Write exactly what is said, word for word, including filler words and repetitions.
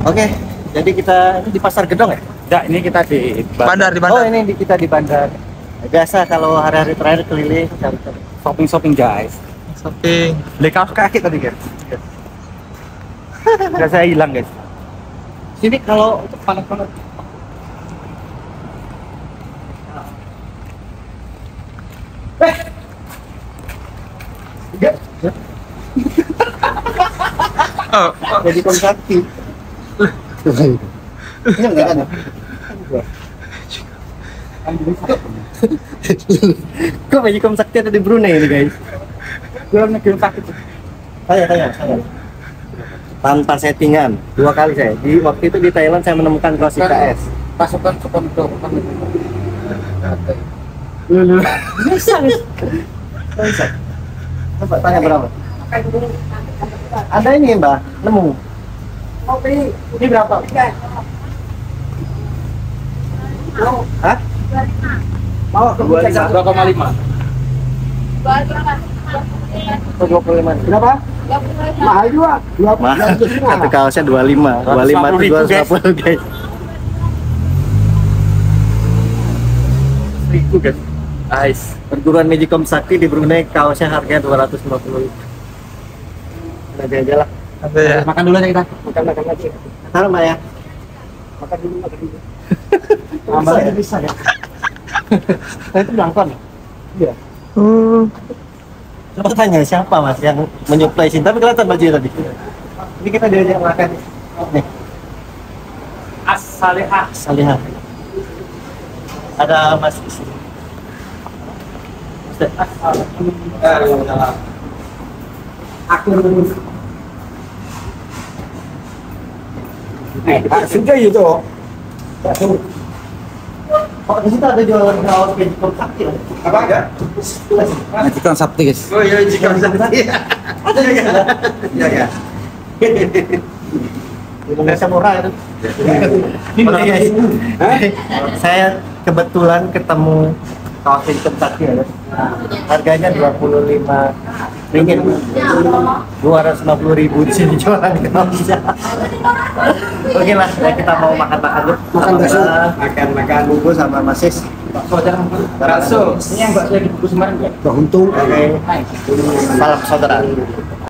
Oke, jadi kita ini di Pasar Gedong ya? Enggak, ini kita di Bandar di Oh, bandar. ini di, kita di bandar. Biasa kalau hari-hari terakhir keliling cari-cari. shopping-shopping guys. Shopping. Beli kaos kaki tadi guys. Udah saya hilang guys. Sini kalau panas banget. Eh. Enggak. Oh, Jadi konsakti. Ini enggak kan? Kok Magicom Sakti ada di Brunei ini guys? Gue negeri sakit. Saya, saya, saya. Tanpa settingan, dua kali saya. Di waktu itu di Thailand saya menemukan kaos I K S. Pasukan sekontrol. Bisa, bisa. Coba tanya berapa? Ada ini Mbak, nemu. Ini berapa? Hah? Mau ke dua koma lima. dua puluh lima. Berapa? Mahal juga. Mahal. Satu kaosnya dua puluh lima. dua puluh lima itu dua ratus lima puluh guys. Seribu guys. Nice. Perguruan Magicom Sakti di Brunei kaosnya harganya dua ratus lima puluh. Nanti aja lah. ada ya. Makan dulu aja kita. Makan makan lagi. Taruh Mbak ya. Makan dulu, makan dulu. Ambalnya bisa ya. Nah, itu belangkon. Iya. Hmm. Coba tanya siapa mas yang menyuplai sini, tapi kelihatan bajunya tadi. Ini kita diajak makan nih. As-salihah. Salihah. Ada mas di sini. Aku Eh, sudah itu. Oh, di situ ada jualan kaos Magicom Sakti. Apa enggak? Magicom Sakti guys. Oh iya, jika bisa. Ada di sana. Iya, iya. Indonesia murah itu. Oke, guys. Saya kebetulan ketemu kaos Magicom Sakti ya. Harganya dua puluh lima ringgit. dua ratus lima puluh ribu di sini jualan kaosnya. Oke lah, ya kita mau makan-makan dulu. Makan bakso. Makan-makan bubur sama masis. Bakso aja. Bakso. Ini yang bakso yang dibungkus kemarin enggak? Untung. Oke. Salam saudara.